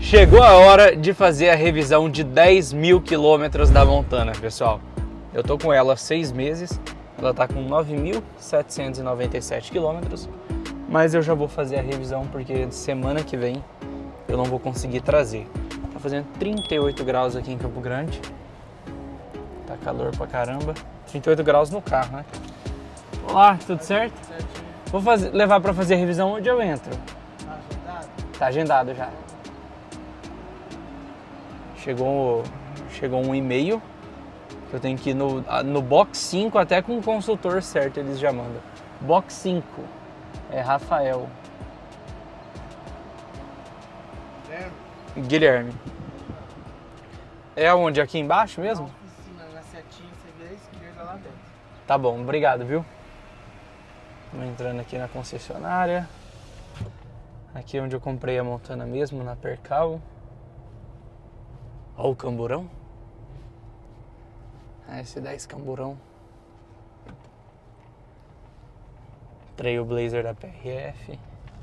Chegou a hora de fazer a revisão de 10.000 quilômetros da Montana, pessoal. Eu tô com ela há 6 meses, ela tá com 9.797 quilômetros, mas eu já vou fazer a revisão porque semana que vem eu não vou conseguir trazer. Tá fazendo 38 graus aqui em Campo Grande, tá calor pra caramba, 38 graus no carro, né? Olá, tudo certo? Vou levar pra fazer a revisão onde eu entro. Tá agendado? Tá agendado já. Chegou um e-mail que eu tenho que ir no box 5, até com o consultor certo eles já mandam. Box 5 é Rafael. Guilherme. É onde? Aqui embaixo mesmo? Na oficina, na setinha, você vira a esquerda lá dentro. Tá bom, obrigado, viu? Estamos entrando aqui na concessionária. Aqui é onde eu comprei a Montana mesmo, na Percal. Olha o camburão. S10 camburão. Trailblazer da PRF.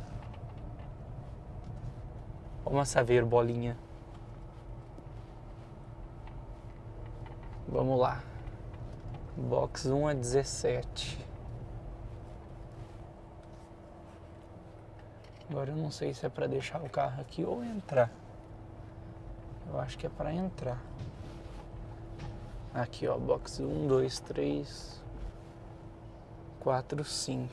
Olha uma Saveiro bolinha. Vamos lá. Box 1 a 17. Agora eu não sei se é para deixar o carro aqui ou entrar. Eu acho que é para entrar. Aqui, ó, box 1, 2, 3, 4, 5.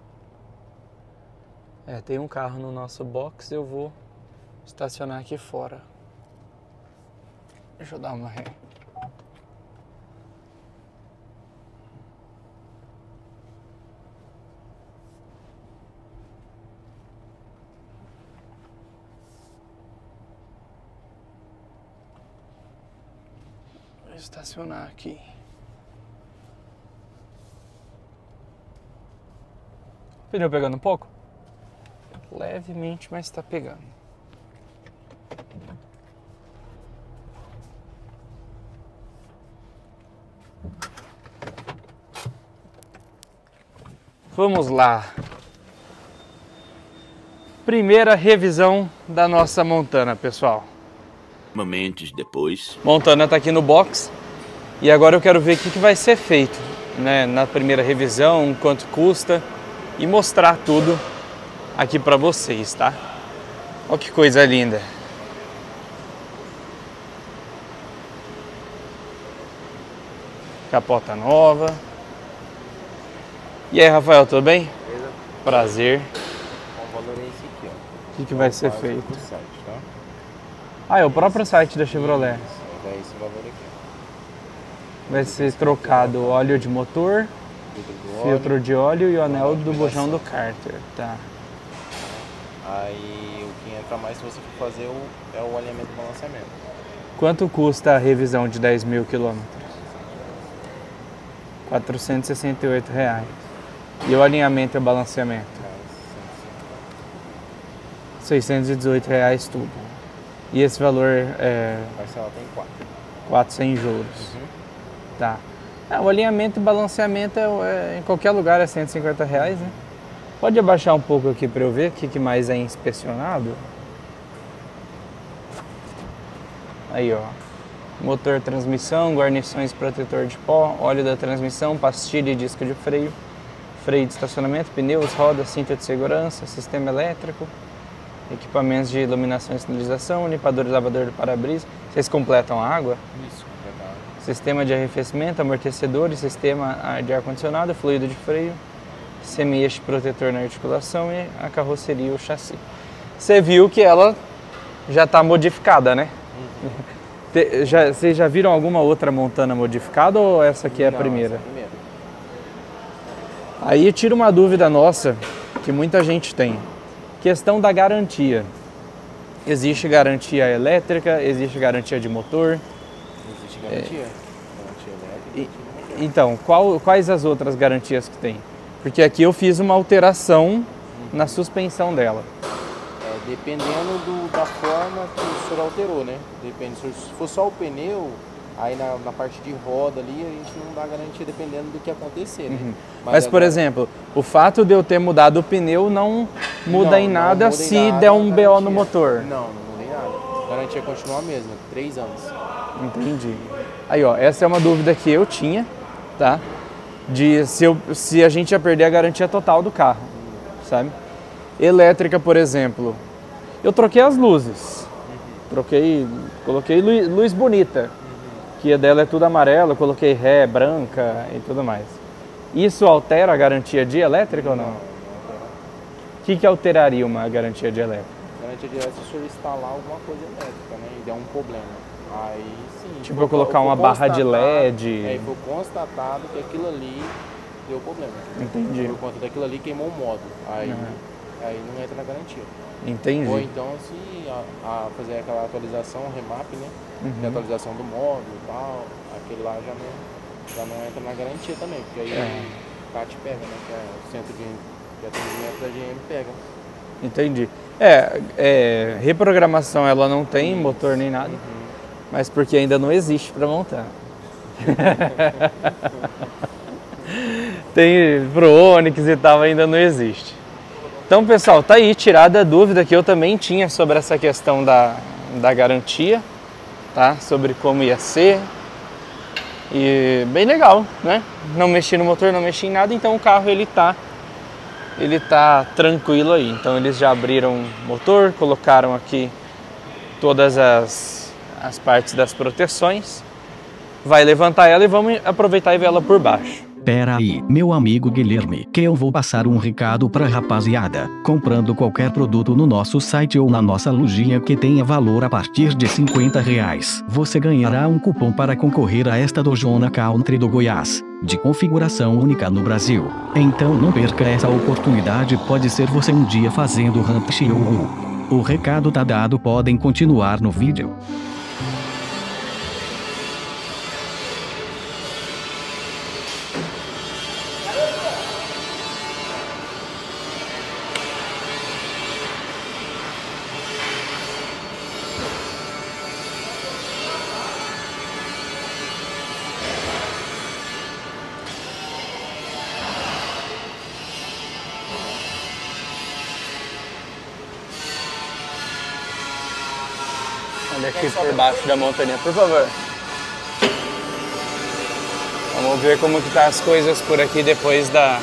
Tem um carro no nosso box, eu vou estacionar aqui fora. Deixa eu dar uma ré. Estacionar aqui. Pneu pegando um pouco? Levemente, mas está pegando. Vamos lá. Primeira revisão da nossa Montana, pessoal. Momentos depois. Montana tá aqui no box e agora eu quero ver o que vai ser feito, né, na primeira revisão, quanto custa e mostrar tudo aqui para vocês, tá? Olha que coisa linda. Capota nova. E aí, Rafael, tudo bem? Beleza? Prazer. O valor é esse aqui, ó. O que vai ser feito? Do site, tá? Ah, é o próprio site da Chevrolet. É esse valor aqui. Vai ser trocado o óleo de motor, filtro de óleo e o anel do bujão do cárter, tá? Aí o que entra mais se você for fazer é o alinhamento e balanceamento. Quanto custa a revisão de 10.000 quilômetros? R$468. E o alinhamento e o balanceamento? R$618 tudo. E esse valor é... Parcela tem 4. 4 sem juros. Tá. O alinhamento e balanceamento em qualquer lugar é R$150, né? Pode abaixar um pouco aqui para eu ver o que mais é inspecionado. Aí, ó. Motor, transmissão, guarnições, protetor de pó, óleo da transmissão, pastilha e disco de freio, freio de estacionamento, pneus, rodas, cinta de segurança, sistema elétrico, equipamentos de iluminação e sinalização, limpador e lavador do para-brisa. Vocês completam a água? Isso, completado. Sistema de arrefecimento, amortecedores, sistema de ar-condicionado, fluido de freio, semi-eixo protetor na articulação e a carroceria e o chassi. Você viu que ela já está modificada, né? Vocês já viram alguma outra Montana modificada ou essa aqui é a primeira? Essa é a primeira. Aí tira uma dúvida nossa, que muita gente tem. Questão da garantia. Existe garantia elétrica, existe garantia de motor. Existe garantia? Garantia elétrica. Então, quais as outras garantias que tem? Porque aqui eu fiz uma alteração na suspensão dela. Dependendo da forma que o senhor alterou, né? Depende. Se for só o pneu, aí na parte de roda ali, a gente não dá garantia dependendo do que acontecer, né? Mas por exemplo, o fato de eu ter mudado o pneu não muda em nada se der um BO no motor. Não muda em nada. A garantia continua a mesma, 3 anos. Entendi. Aí, ó, essa é uma dúvida que eu tinha, tá? De se a gente ia perder a garantia total do carro, sabe? Elétrica, por exemplo, eu troquei as luzes. Coloquei luz bonita, que a dela é tudo amarelo, eu coloquei ré branca e tudo mais. Isso altera a garantia de elétrica ou não? O que alteraria uma garantia de elétrica? Garantia de elétrica se o senhor instalar alguma coisa elétrica, né? E der um problema. Aí sim. Tipo, eu colocar uma barra de LED. Aí foi constatado que aquilo ali deu problema. Entendi. Por conta daquilo ali queimou o módulo. Aí não entra na garantia. Entendi. Ou então se fazer aquela atualização, remap, né? A atualização do módulo e tal, aquele lá já não entra na garantia também, porque aí o CAT pega, né? Que é o centro de atendimento da GM pega. Entendi. Reprogramação ela não tem motor nem nada, mas porque ainda não existe para montar. Tem pro Onix e tal, ainda não existe. Então, pessoal, tá aí tirada a dúvida que eu também tinha sobre essa questão da garantia, tá? Sobre como ia ser. E bem legal, né? Não mexi no motor, não mexi em nada, então o carro ele tá tranquilo aí. Então eles já abriram o motor, colocaram aqui todas as partes das proteções. Vai levantar ela e vamos aproveitar e ver ela por baixo. Pera aí, meu amigo Guilherme, que eu vou passar um recado pra rapaziada. Comprando qualquer produto no nosso site ou na nossa lojinha que tenha valor a partir de R$50, você ganhará um cupom para concorrer a esta Dojona Country do Goiás, de configuração única no Brasil. Então não perca essa oportunidade, pode ser você um dia fazendo ramp show. O recado tá dado, podem continuar no vídeo. Olha aqui por baixo da montanha, por favor. Vamos ver como que tá as coisas por aqui depois da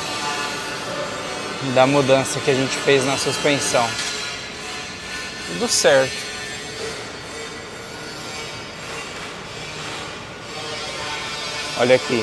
mudança que a gente fez na suspensão. Tudo certo. Olha aqui.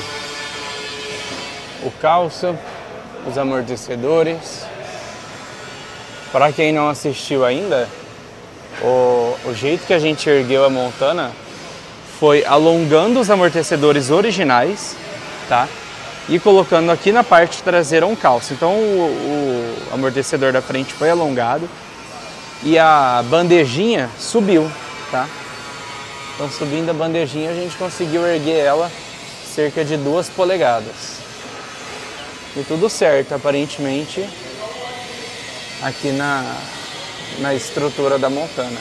O calço, os amortecedores. Para quem não assistiu ainda, o jeito que a gente ergueu a Montana foi alongando os amortecedores originais, tá? E colocando aqui na parte traseira um calço. Então o amortecedor da frente foi alongado e a bandejinha subiu, tá? Então subindo a bandejinha a gente conseguiu erguer ela cerca de 2 polegadas. E tudo certo, aparentemente, aqui na estrutura da Montana.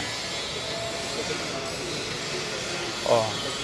Ó.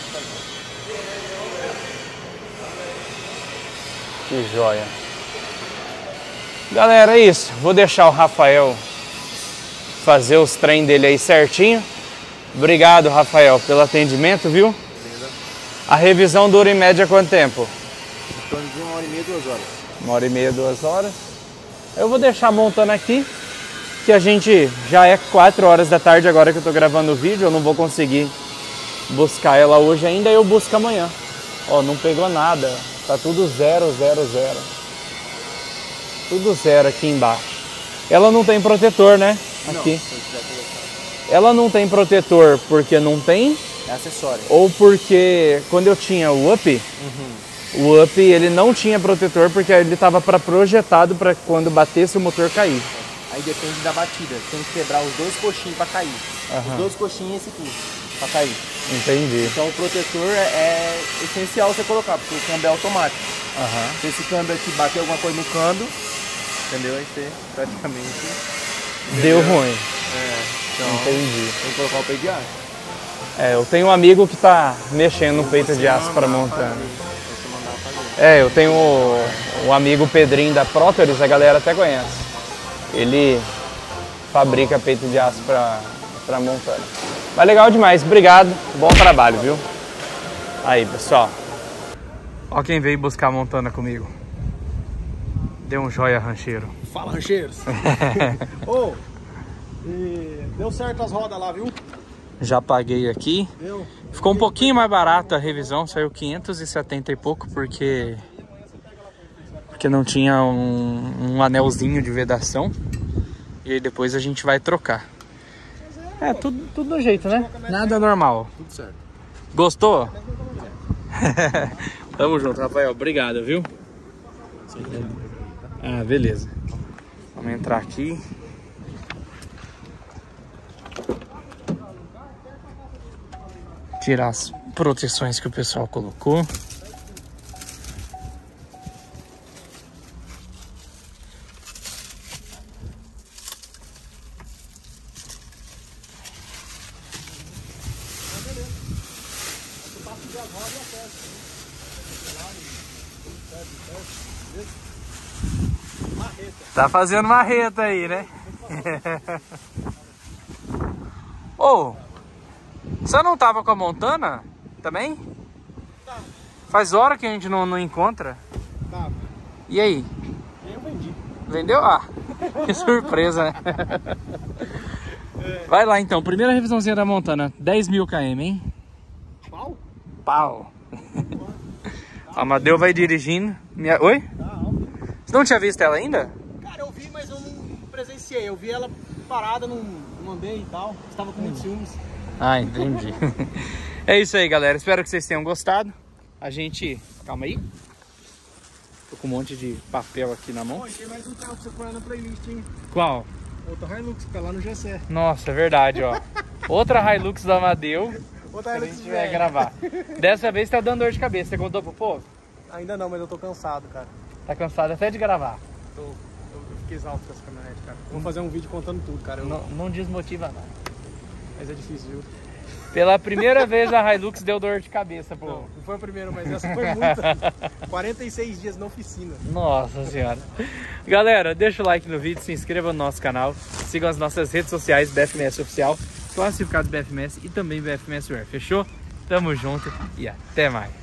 Que joia. Galera, é isso. Vou deixar o Rafael fazer os trem dele aí certinho. Obrigado, Rafael, pelo atendimento, viu? A revisão dura em média quanto tempo? Em torno de 1h30, 2 horas. 1h30, 2 horas. Eu vou deixar a Montana aqui, que a gente já é 4 horas da tarde agora que eu tô gravando o vídeo. Eu não vou conseguir buscar ela hoje ainda, eu busco amanhã. Ó, não pegou nada. Tá tudo 0, 0, 0. Tudo 0 aqui embaixo. Ela não tem protetor, né? Aqui. Não, ela não tem protetor porque não tem? é acessório. Ou porque quando eu tinha o Up, o Up ele não tinha protetor porque ele estava projetado para quando batesse o motor cair. Aí depende da batida. Tem que quebrar os 2 coxinhos para cair. Os 2 coxinhos e esse aqui para cair. Entendi. Então o protetor é essencial você colocar, porque o câmbio é automático. Se esse câmbio aqui bater alguma coisa no câmbio, entendeu? Aí você praticamente... Deu ruim. Então Entendi. tem que colocar o peito de aço. Eu tenho um amigo que tá mexendo no peito de aço para Montana. Eu tenho o amigo Pedrinho da Próteres, a galera até conhece. Ele fabrica peito de aço pra Montana. Mas legal demais, obrigado, bom trabalho, viu? Aí, pessoal. Ó quem veio buscar a Montana comigo. Deu um joia, rancheiro. Fala, rancheiros. Ô, deu certo as rodas lá, viu? Já paguei aqui. Deu. Ficou um pouquinho mais barato a revisão, saiu 570 e pouco, porque não tinha um anelzinho de vedação. E aí depois a gente vai trocar. É, tudo do jeito, né? Nada normal. Tudo certo. Gostou? Tamo junto, Rafael. Obrigado, viu? Ah, beleza. Vamos entrar aqui. Tirar as proteções que o pessoal colocou. Tá fazendo marreta aí, né? Ô, você não tava com a Montana também? Tá. Faz hora que a gente não encontra. Tá. E aí? Eu vendi. Vendeu? Ah, que surpresa, né? Vai lá então, primeira revisãozinha da Montana, 10 mil km, hein? Pau? Pau. Amadeu vai dirigindo. Oi? Tá alto. Você não tinha visto ela ainda? Cara, eu vi, mas eu não presenciei. Eu vi ela parada, não andei e tal. Estava com muitos ciúmes. Ah, entendi. É isso aí, galera. Espero que vocês tenham gostado. A gente... Calma aí. Tô com um monte de papel aqui na mão. Pô, e tem mais um carro pra você pôr na playlist, hein? Qual? Outra Hilux, que tá lá no GC. Nossa, é verdade, ó. Outra Hilux do Amadeu. Outra Se a Hilux gente de vai velho. gravar. Dessa vez tá dando dor de cabeça. Você contou pro povo? Ainda não, mas eu tô cansado, cara. Tá cansado até de gravar. Eu fiquei exausto com essa caminhonete, cara. Vamos fazer um vídeo contando tudo, cara. Não desmotiva nada. Mas é difícil, viu? Pela primeira vez a Hilux deu dor de cabeça, pô. Não foi a primeira, mas essa foi muita. 46 dias na oficina. Nossa senhora. Galera, deixa o like no vídeo, se inscreva no nosso canal, sigam as nossas redes sociais, BFMS Oficial, Classificados BFMS e também BFMS Wear. Fechou? Tamo junto e até mais.